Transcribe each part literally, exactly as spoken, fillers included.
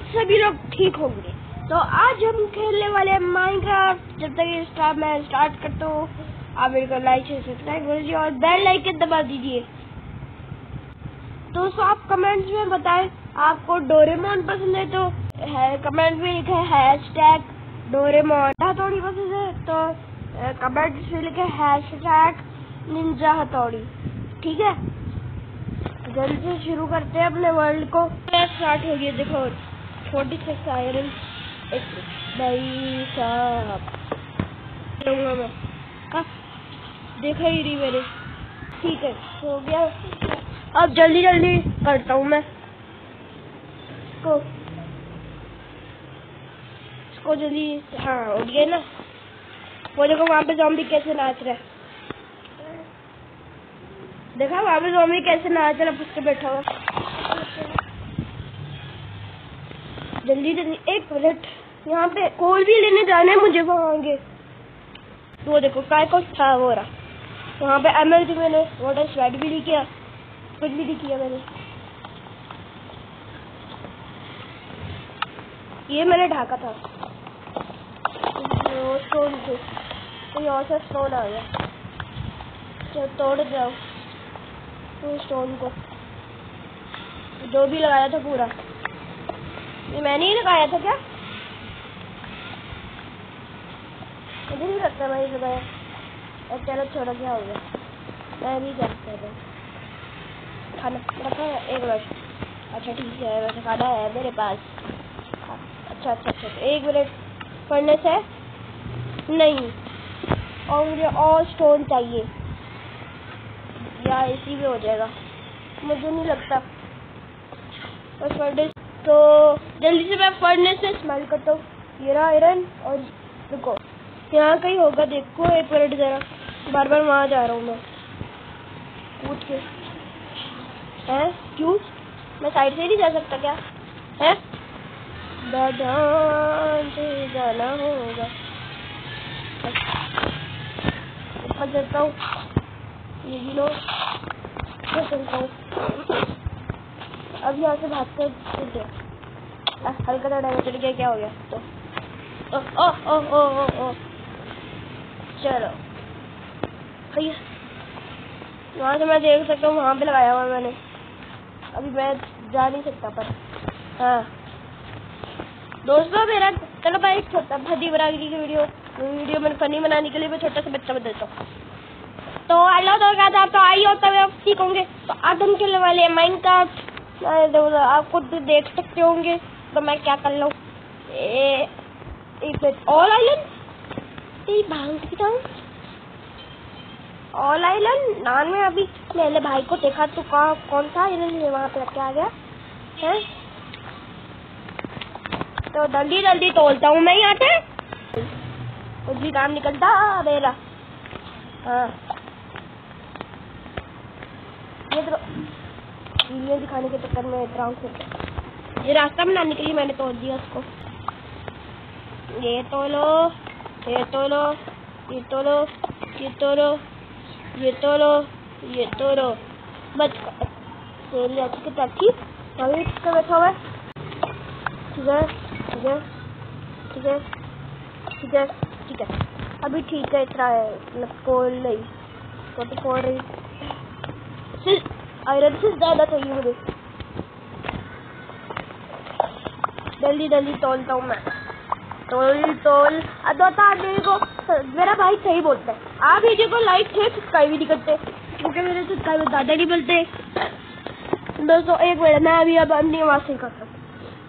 सभी लोग ठीक होंगे। तो आज हम खेलने वाले हैं माइनक्राफ्ट। जब तक ये स्टार्ट मैं स्टार्ट करता हूँ, आप मेरे को लाइक शेयर सब्सक्राइब कर दीजिए और बेल आइकन दबा दीजिए। दोस्तों आप कमेंट्स में बताएं आपको डोरेमोन पसंद है तो है, कमेंट में लिखे हैशटैग डोरेमोन। हथौड़ी पसंद है तो कमेंट्स में लिखे हैशटैग निंजा हथौड़ी। ठीक है, जल्दी से शुरू करते हैं अपने वर्ल्ड को। स्टार्ट हो गया। देखो फोर्टी सिक्स आयरन एक भाई साहब लूंगा मैं। हाँ देखा ही नहीं मैंने। ठीक है हो गया। अब जल्दी जल्दी करता हूँ मैं इसको इसको जल्दी। हाँ हो गया ना। वो देखो वहाँ पे ज़ॉम्बी कैसे नाच रहा है। देखा वहाँ पे ज़ॉम्बी कैसे नाच रहा है, पुष्ट बैठा हुआ। जल्दी जल्दी एक मिनट, यहाँ पे कोल भी लेने जाना है मुझे वहाँ आगे। वो देखो काय को था वो रहा वहाँ पे। एमएल थी मैंने वाटर स्लाइड भी नहीं किया, कुछ भी नहीं किया मैंने। ये मैंने ढाका था स्टोन से, तो यहाँ से स्टोन आ गया। तो तोड़ जाओ तो स्टोन को, जो भी लगाया था पूरा। ये मैंने ही लगाया था क्या? मुझे नहीं लगता मैं ही लगाया। और चलो छोड़ो, क्या हो गया, मैं भी करता था। खाना रखा है एक मिनट। अच्छा ठीक है, वैसे खाना है मेरे पास। अच्छा अच्छा अच्छा एक मिनट। फर्नेस है नहीं, और मुझे और स्टोन चाहिए या इसी में हो जाएगा, मुझे नहीं लगता। बस फर्नेस तो जल्दी से मैं फर्नेस से स्मेल करता हूँ। ये रहा आयरन। और रुको यहाँ कहीं होगा, देखो एक मिनट जरा। बार बार वहाँ जा रहा हूँ मैं कूद के। हैं क्यों मैं साइड से ही नहीं जा सकता क्या? है दादान से जाना होगा। ऊपर चलता हूँ, ये भी लो चलता हूँ। अब यहाँ से भाग कर हल्का सा डैमेज चढ़ गया। क्या हो गया? तो ओ ओ ओ ओ ओ ओ चलो भैया, वहाँ से मैं देख सकता हूँ, वहाँ पे लगाया हुआ मैंने। अभी मैं जा नहीं सकता पर। हाँ दोस्तों मेरा चलो भाई एक छोटा फनी बरागरी की वीडियो वीडियो मैंने फनी बनाने के लिए मैं छोटा सा बच्चा बदलता हूँ। तो हेलो दोस्त, आप तो आई हो तब आप ठीक होंगे। तो आज हम खेलने वाले हैं माइनक्राफ्ट। आप खुद देख सकते होंगे तो मैं क्या कर लूँ। एक मिनट, ऑल आइलैंड भाग जाऊँ। ऑल आइलैंड नान में अभी मैंने भाई को देखा तो कहा कौन सा आइलैंड वहाँ पे रख के आ गया है। तो जल्दी जल्दी तोड़ता हूँ मैं यहाँ से, कुछ भी काम निकलता मेरा। हाँ ये तो वीडियो दिखाने के चक्कर में ड्राउन ये रास्ता बनाने के लिए मैंने तोड़ दिया उसको। ये तोलो ये तोलो ये तोलो ये तोलो ये तोलो ये तोलो बच तेरी अच्छी की टच्ची अभी इसका बैठा हुआ है। ठीक है ठीक है ठीक है ठीक है ठीक है अभी ठीक है। इतना है मतलब कोल नहीं फोर्टी फोर रही सिर्फ आयरन से ज्यादा चाहिए मुझे। जल्दी जल्दी तोलता हूँ मैं। तोल तोल अदोता मेरे को मेरा भाई सही बोलता है। आप वीडियो को लाइक शेयर सब्सक्राइब भी नहीं करते क्योंकि मेरे सब्सक्राइबर ज्यादा नहीं बोलते। दोस्तों एक मिनट, मैं अभी अब अपनी आवाज सही करता हूँ।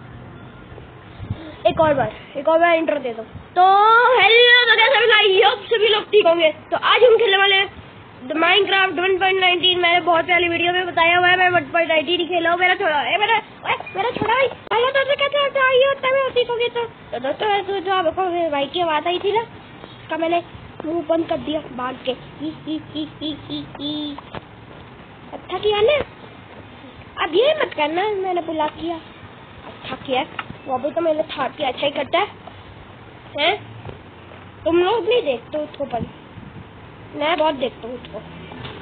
एक और बार एक और बार इंट्रो दे दो। तो हेलो तो कैसे भी सभी लोग ठीक होंगे। तो आज हम खेलने वाले माइनक्राफ्ट वन पॉइंट नाइनटीन। मैंने बहुत पहले वीडियो में बताया हुआ है मैं वन पॉइंट नाइनटीन ही खेला हूँ। मेरा छोड़ा है मेरा मेरा छोटा भाई पहले तो कैसे कहते आई होता है ठीक हो गया। तो दोस्तों जो आपको मेरे भाई की आवाज आई थी ना, उसका मैंने मुंह बंद कर दिया भाग के। ही ही ही ही ही ही अच्छा किया ना। अब ये मत करना मैंने बुला किया। अच्छा किया, वो भी तो मैंने था कि अच्छा ही करता है, है? तुम लोग नहीं देखते उसको पर मैं बहुत देखता हूँ उसको।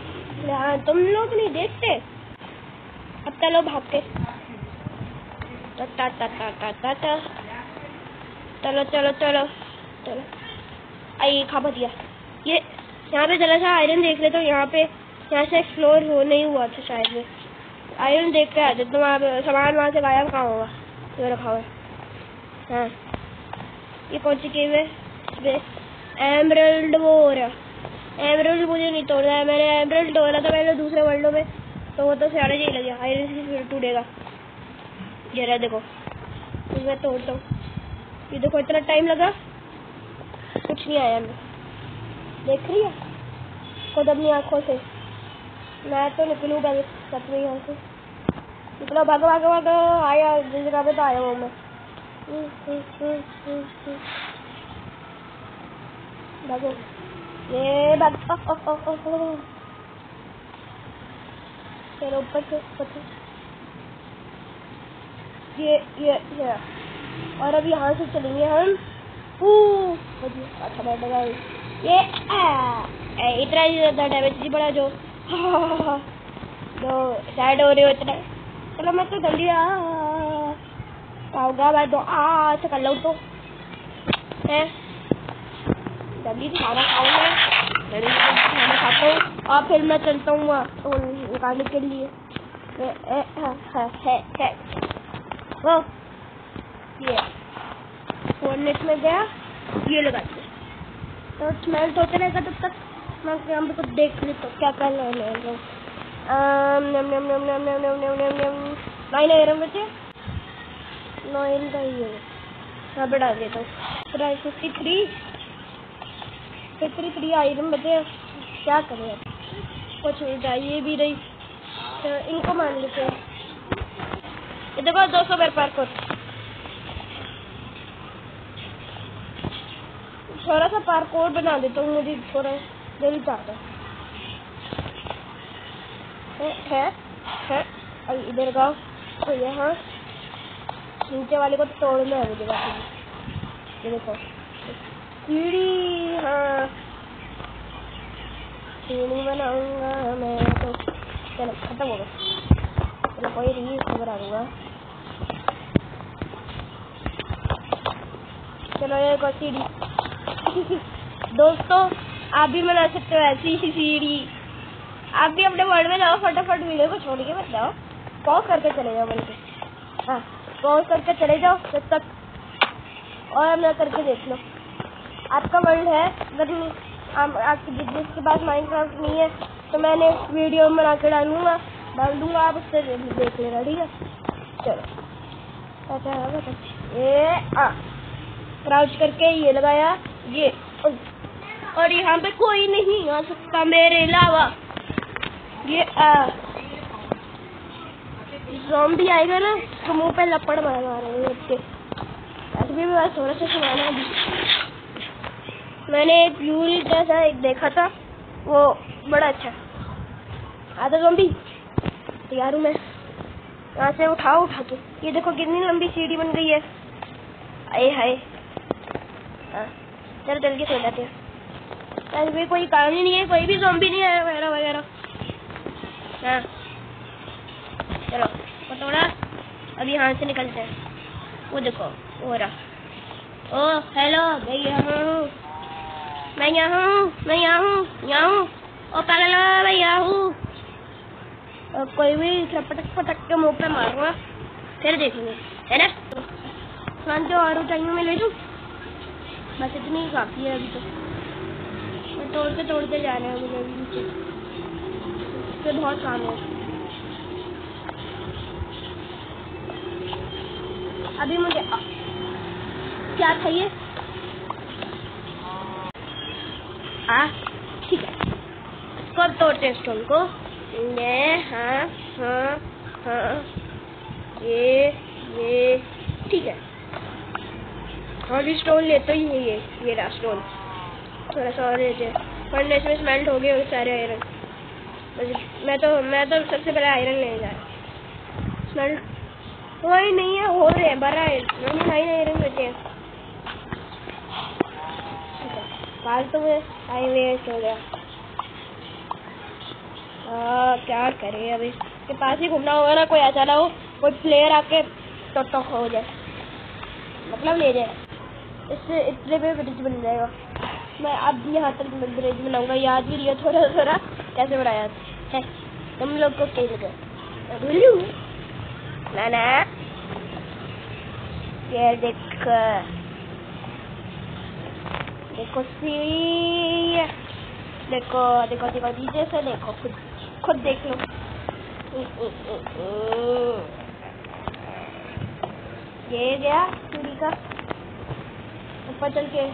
हाँ तुम लोग नहीं देखते। अब चलो भाग के। टा टा टा टा टा टा। चलो चलो चलो चलो। आई खा दिया। ये यहाँ पे जरा सा आयरन देख ले, तो यहाँ पे यहाँ से एक्सप्लोर हो नहीं हुआ था शायद में। आयरन देख के आ जाते, तो वहाँ पे सामान वहाँ से गायब कहाँ होगा? ये रखा हुआ है। हाँ, ये कौन सी केव है? एमरल्ड वो हो रहा। एमरल्ड मुझे नहीं तोड़ना है, मैंने एमरल्ड तोड़ा था पहले दूसरे वर्ल्ड में, तो वो तो सारा ही लग गया। आयरन से फिर टूटेगा। ये रहा देखो, तो मैं तोड़ता हूँ। ये देखो इतना टाइम लगा, कुछ नहीं आया। मैं देख रही है खुद अपनी आंखों से। मैं तो निकलूंगा सच में यहाँ से। निकलो, भागो भागो भागो। आया जिस जगह पे तो आया हूँ मैं। भागो, ये भाग। चलो ऊपर से ऊपर। ये ये ये और अब यहाँ से चलेंगे हम। अच्छा बैठ गया ये। आ, इतना ही ज्यादा डैमेज नहीं पड़ा जो जो सैड हो रही हो इतना। चलो मैं तो जल्दी आऊंगा भाई, तो आ से कर लो तो है। जल्दी से खाना खाऊँ मैं, जल्दी से खाना खाता हूँ और फिर मैं चलता हूँ वहाँ तो निकालने के लिए। ए, ए, है, है, है, है। वो ये फोर्नेट में गया, ये लगा दिया तो स्मेल्ट होते रहेगा। तब तक मैं यहाँ पे कुछ देख लेता हूँ क्या कर रहे हैं। नाइन आयरन बचे, नाइन का ही है। यहाँ पे डाल देता हूँ। Fifty three fifty three iron बचे। क्या करें, कुछ नहीं चाहिए भी नहीं, तो इनको मान लेते हैं। ये देखो दो सौ बार पार कर। थोड़ा सा पार्कोर बना देता हूँ, मुझे थोड़ा जल्दी चाहता है है। और इधर का तो यहाँ नीचे वाले को तोड़ना है मुझे। ये देखो सीढ़ी, हाँ सीढ़ी बनाऊंगा मैं तो। चलो खत्म हो गया। चलो कोई नहीं, खबर आ दूंगा। चलो ये को सीढ़ी। दोस्तों आप भी बना सकते हो ऐसी ही सीढ़ी। आप भी अपने वर्ड में जाओ, फटाफट वीडियो को छोड़ के मत जाओ, पॉज करके चले जाओ। बल्कि हाँ पॉज करके चले जाओ जब तक, और मैं करके देख लो। आपका वर्ल्ड है, अगर आपके जिसके पास माइनक्राफ्ट नहीं है तो मैंने वीडियो बना के डालूंगा डाल दूंगा आप उससे देख लेना, ठीक है। चलो अच्छा ये आ क्राउच करके ये लगाया ये, और यहाँ पे कोई नहीं आ सकता मेरे अलावा। ये आ ज़ॉम्बी आएगा ना तो मुंह पे लपड़ मार मारेंगे उसके। ऐसे भी बस थोड़ा सा सुनाना अभी। मैंने एक यूल जैसा एक देखा था, वो बड़ा अच्छा। आधा ज़ॉम्बी तैयार हूँ मैं। यहाँ से उठाओ उठा के। ये देखो कितनी लंबी सीढ़ी बन गई है। आए हाय, हाँ चलो जल्दी सो जाते हैं। ऐसे भी कोई काम ही नहीं है, कोई भी ज़ॉम्बी नहीं है वगैरह वगैरह। हाँ चलो पटोड़ा, अब यहाँ से निकलते हैं। वो देखो हो रहा। ओ हेलो मैं यहाँ हूँ, मैं यहाँ हूँ, मैं यहाँ हूँ, यहाँ हूँ। ओ पागल मैं यहाँ हूँ। कोई भी पटक पटक के मुँह पे मारूंगा, फिर देखेंगे है ना। खान के और ऊंचाइयों में ले लूँ, बस इतनी ही काफी है अभी तो। मैं तोड़ते तोड़ते जा रहे हैं मुझे अभी नीचे, इससे बहुत काम है। अभी मुझे क्या चाहिए? हाँ ठीक है, कब तोड़ते हैं स्टोन को? ये हाँ हाँ हाँ ये ये ठीक है। और भी स्टोन लेते ही है। ये ये रहा स्टोन। थोड़ा सा और लेते हैं, फर्नेस में स्मेल्ट हो गए सारे आयरन। मैं तो मैं तो सबसे पहले आयरन लेने जा रहा। स्मेल्ट कोई नहीं है, हो रहे हैं बड़ा है। मैंने नाइन आयरन बचे हैं। फालतू में टाइम वेस्ट हो गया। आ, क्या करे, अभी इसके पास ही घूमना होगा ना, कोई ऐसा ना हो कोई प्लेयर आके तो तो हो जाए, मतलब ले जाए, इससे इतने में ब्रिज बन जाएगा। मैं अब यहाँ तक ब्रिज बनाऊंगा, याद भी लिया थोड़ा थोड़ा कैसे बनाया है तुम लोग को। क्या लगा ना ना ये देखो देखो सी देखो देखो देखो नीचे से देखो, खुद खुद देख लो। ये गया सीढ़ी का ऊपर चल के,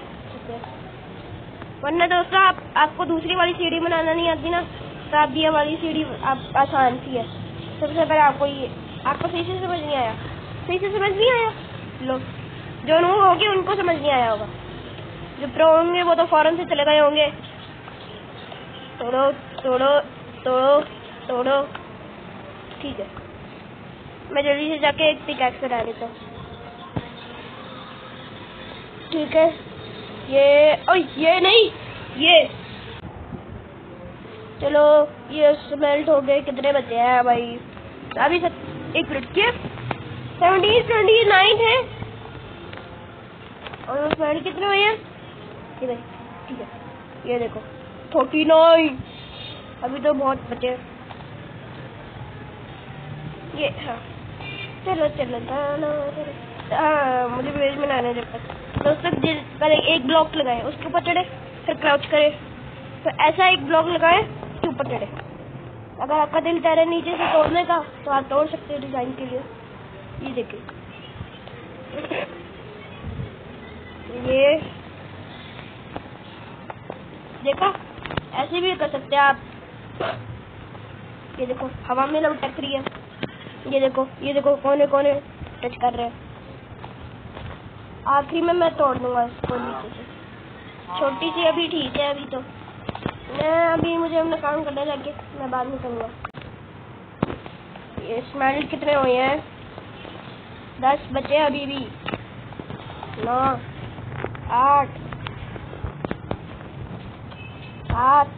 वरना दोस्तों आप आपको दूसरी वाली सीढ़ी बनाना नहीं आती ना, तो आप ये वाली सीढ़ी आप आसान सी है। सबसे पहले आपको ये आपको सही से समझ नहीं आया, सही से समझ नहीं आया। लो जो लोग होंगे उनको समझ नहीं आया होगा, जो प्रो होंगे वो तो फौरन से चले गए होंगे। तोड़ो तोड़ो तोड़ो तोड़ो, ठीक है। मैं जल्दी से जाके एक पिकैक्स करा देता हूँ, ठीक है। ये ओ ये नहीं ये, चलो ये स्मेल्ट हो गए। कितने बचे हैं भाई? अभी सत एक मिनट के सेवनटीन ट्वेंटी नाइन है, और स्मेल्ट कितने हुए हैं ये भाई? ठीक है, ये देखो फोर्टी नाइन, अभी तो बहुत बचे ये। हाँ चलो चलो चलो हाँ, मुझे ब्रिज बनाने जब तक दोस्तों पहले एक ब्लॉक लगाए, उसके ऊपर चढ़े, फिर क्राउच करे, तो ऐसा एक ब्लॉक लगाए उसके ऊपर चढ़े। अगर आपका दिल कह रहा है नीचे से तोड़ने का तो आप तोड़ सकते हो डिजाइन के लिए। ये देखिए ये देखो, ऐसे भी कर सकते हैं आप। ये देखो हवा में लटक रही है, ये देखो ये देखो कोने कोने टच कर रहे हैं। आखिरी में मैं तोड़ दूंगा इसको नीचे से। छोटी सी अभी ठीक है, अभी तो मैं अभी मुझे अपना काम करना जाके, मैं बाद में करूँगा। ये स्मेल कितने हुए हैं? दस बचे अभी भी। नौ आठ सात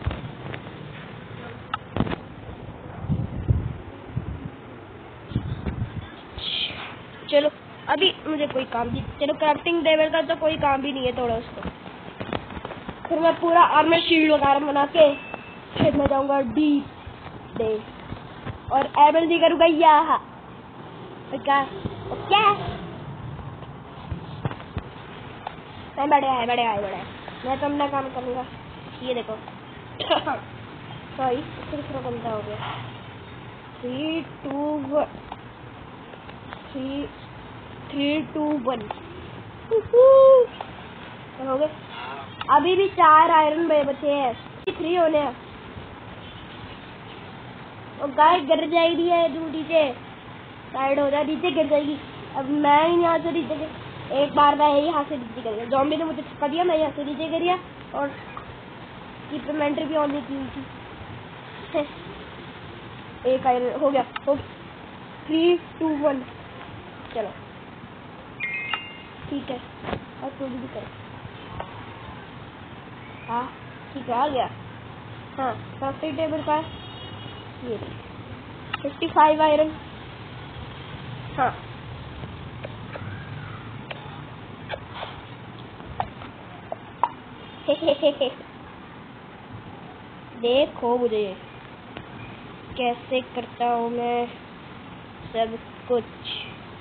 चलो अभी मुझे कोई काम भी, चलो क्राफ्टिंग टेबल का तो कोई काम भी नहीं है, तोड़ो उसको। फिर मैं पूरा आर्मर शील्ड वगैरह बना के फिर मैं जाऊंगा डीप डे और एबल भी करूँगा यहाँ क्या क्या मैं बड़े आए बड़े आए बड़े आए मैं तो अपना काम करूँगा। ये देखो सॉरी दूसरा बनता हो गया। Three two one three three two one हो गए। अभी भी चार आयरन बचे हैं, थ्री होने हैं। और गाय गिर जाएगी है नीचे, साइड हो जाए, नीचे गिर जाएगी। अब मैं यहाँ से नीचे एक बार मैं यहाँ से नीचे गिर गया, ज़ॉम्बी ने मुझे थका दिया, मैं यहाँ से नीचे गिर गया और इम्प्लीमेंटर भी ऑन नहीं की थी। एक आयरन हो गया, हो गया। थ्री टू वन चलो ठीक है, और थोड़ी भी करें। हाँ ठीक है, आ गया। हाँ क्राफ्टिंग टेबल का ये फिफ्टी फाइव आयरन। हाँ देखो मुझे कैसे करता हूँ मैं सब कुछ।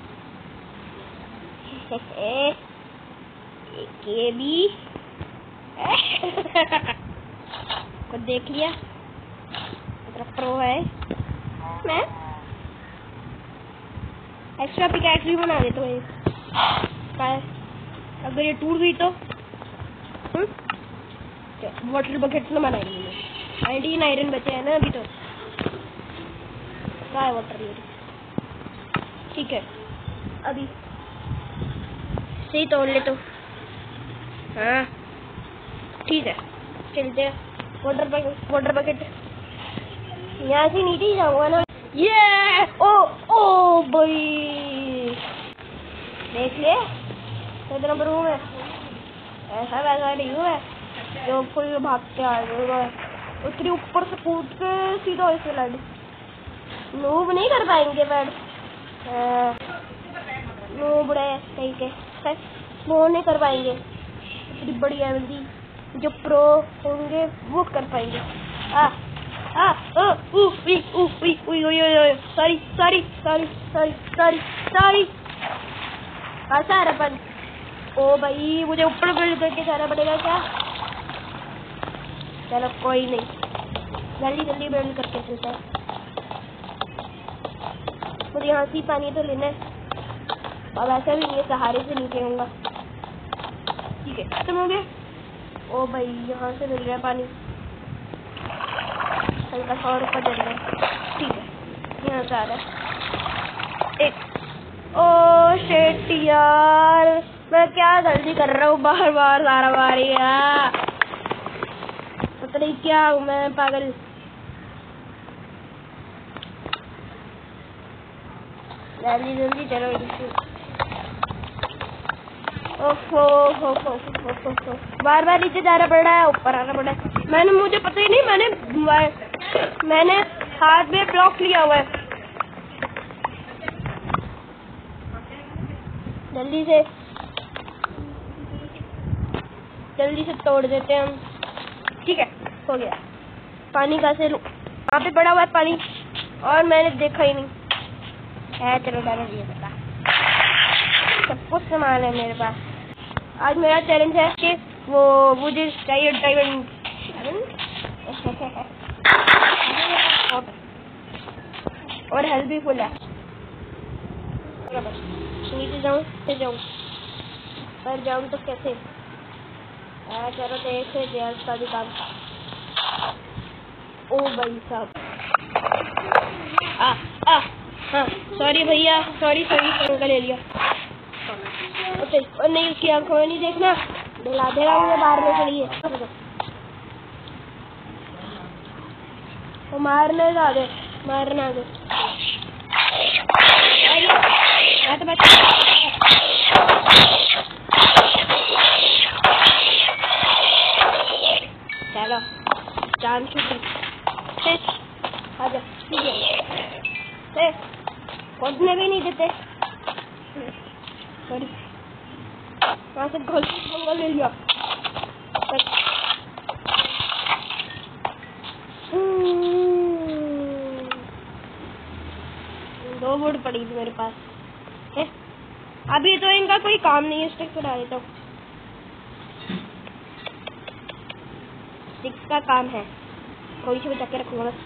ये भी को देख लिया, प्रो है। मैं एक्स्ट्रा पिकैक्स भी बना देता हूँ। अगर ये टूट गई तो वाटर बकेट में बनाएंगे। नाइनटीन आयरन बचे हैं ना अभी तो। क्या है वाटर मेरी? ठीक है, अभी सही तोड़ ले तो। हाँ ठीक है, चलते हैं। वाटर बकेट वाटर बकेट यहाँ से नीचे ही जाऊंगा ना। ये ओ ओ भाई देख ले कितना बड़ा हूँ मैं। ऐसा वैसा नहीं हूँ मैं जो कोई भाग के आ जाएगा। उसके ऊपर से कूद के सीधा ऐसे लड़ मूव नहीं कर पाएंगे। बैठ नो बुढ़े कहीं के वो नहीं कर पाएंगे। इतनी बड़ी एमएलडी जो प्रो होंगे वो कर पाएंगे। आ आ ओ उ वी उ वी उई उई उई sorry sorry sorry sorry sorry sorry ऐसा है अपन। ओ भाई मुझे ऊपर बिल्ड करके जाना पड़ेगा क्या? चलो कोई नहीं, जल्दी जल्दी बिल्ड करके चलता है। मुझे यहाँ से पानी तो लेना है, अब ऐसा भी नहीं है सहारे से नीचे होगा। ठीक है खत्म हो गया। ओ भाई यहाँ से मिल रहा है पानी, हल्का सा और ऊपर चल रहा है। ठीक है यहाँ से आ रहा है एक। ओ शेट यार, मैं क्या गलती कर रहा हूँ बार बार सारा बार यार, पता नहीं क्या हूँ मैं पागल। जल्दी जल्दी चलो। ओहो हो हो हो हो हो बार बार नीचे जाना पड़ रहा है, ऊपर आना पड़ रहा है। मैंने मुझे पता ही नहीं, मैंने मैंने हाथ में ब्लॉक लिया हुआ है। जल्दी से जल्दी से तोड़ देते हैं हम। ठीक है हो गया। पानी का से वहाँ पे पड़ा हुआ है पानी और मैंने देखा ही नहीं है। चलो डालो ये बता, सब कुछ सामान है मेरे पास। आज मेरा चैलेंज है कि वो मुझे चाहिए डायमंड और हेल्थ भी फुल है। नीचे जाऊँ नीचे जाऊँ पर जाऊँ तो कैसे? आ, चलो देखते हैं का भी काम। ओ भाई साहब आ आ हाँ सॉरी भैया, सॉरी सॉरी सॉरी ले लिया। ओके और नहीं उसकी आंखों में नहीं देखना, दिला देगा मुझे मारने के लिए। तो मारने जा दे, मारना दे। तो बच्चा चलो जान छुट्टी आजा। ठीक है खोदने भी नहीं देते, सॉरी वहाँ से गोल गोल ले लिया। दो बोर्ड पड़ी थी मेरे पास है। अभी तो इनका कोई काम नहीं है, स्टिक उड़ा देता हूँ। स्टिक का काम है, कोई सी बचा के रखूंगा बस।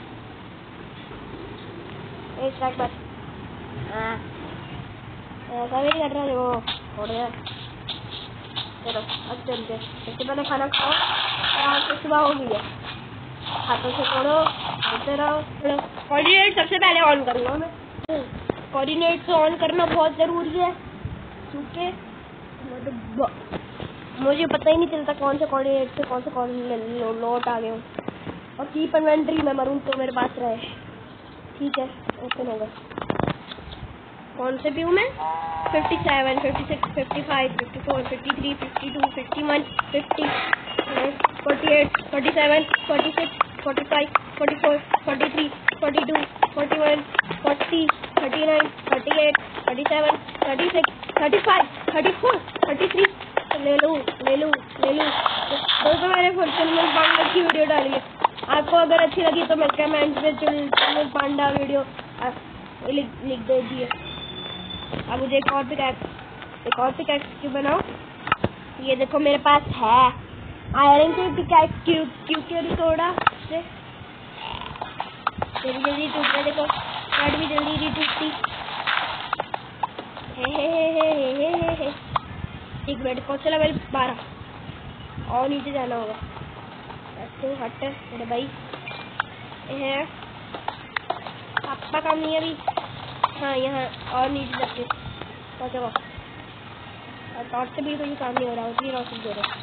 स्टिक बस हाँ ऐसा भी कर रहा है वो छोड़ दे। चलो अब चलते, सबसे पहले खाना खाओ और सुबह हो गई है, हाथों से तोड़ो होते रहो। कोऑर्डिनेट सबसे पहले ऑन करूँगा मैं, कोऑर्डिनेट तो ऑन करना बहुत ज़रूरी है क्योंकि मुझे पता ही नहीं चलता कौन से कोऑर्डिनेट से कौन से कोऑर्डिनेट लौट आ गए हूँ। और कीप इन्वेंटरी में मरूँ तो मेरे पास रहे। ठीक है ओपन होगा। कौन से व्यू में? Fifty seven, fifty six, fifty five, fifty four, fifty three, fifty two, fifty one, fifty, forty eight, forty seven, forty six, forty five, forty four, forty three, forty two, forty one, forty, thirty nine, thirty eight, thirty seven, thirty six, thirty five, thirty four, thirty three. ले लूँ ले लूँ ले लूँ। दोस्तों मैंने fulfilment पांडा की video डाली है, आपको अगर अच्छी लगी तो मैं कमेंट में फुलफिलमेंट पांडा वीडियो लिख लिख दीजिए। अब मुझे एक और पिकैक्स एक और पिकैक्स क्यों बनाओ? ये देखो मेरे पास है आयरन की पिकैक्स क्यों क्योंकि थोड़ा से जल्दी जल्दी टूटना। देखो कार्ड भी जल्दी नहीं टूटती। हे हे हे हे हे हे हे एक मिनट कौन सा लेवल? बारह और नीचे जाना होगा। तो हट मेरे भाई है आपका काम नहीं है अभी। हाँ यहाँ और नीचे जाके पहुँचा और टॉर्च से भी कोई काम नहीं हो रहा, उसी रोशनी दे रहा।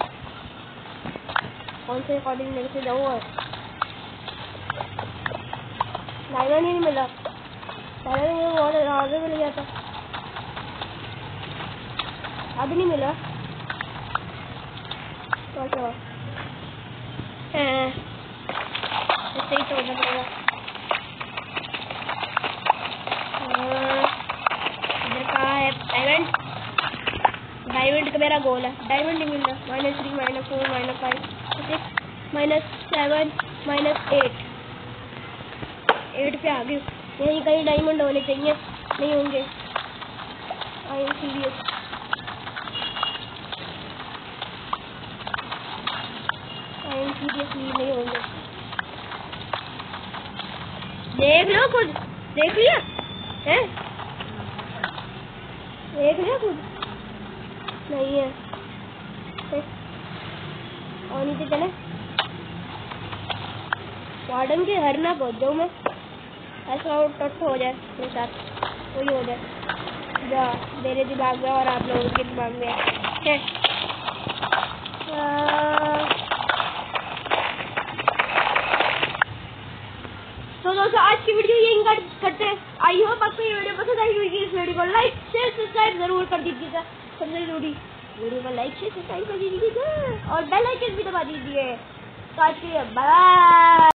कौन से अकॉर्डिंग मेरे से जाऊँ और लाइना नहीं मिला। पहले मुझे बहुत आगे मिल गया था, अब नहीं मिला। तो क्या ऐसे ही तोड़ना पड़ेगा। इधर कहाँ है? एक मेरा गोल है, डायमंड नहीं मिल रहा। Minus three, minus four, minus five, six, minus seven, minus eight, eight पे आ गई। यहीं कहीं डायमंड होने चाहिए, नहीं होंगे। I am serious. I am seriously नहीं होंगे। देख लो खुद, देख लिया है, देख लिया खुद, नहीं है, है? और नीचे चले, वार्डन के हर ना पहुंच जाऊँ मैं, ऐसा टट हो जाए मेरे साथ, वही हो जाए जा मेरे दिमाग में और आप लोगों के दिमाग में है। तो दोस्तों आज की वीडियो यही करते हैं। आई होप आपको ये वीडियो पसंद आई होगी। इस वीडियो को लाइक शेयर सब्सक्राइब जरूर कर दीजिएगा। सबसे जरूरी वीडियो को लाइक शेयर सब्सक्राइब कर दीजिएगा और बेल आइकन भी दबा दीजिए। तो आज के लिए बाय।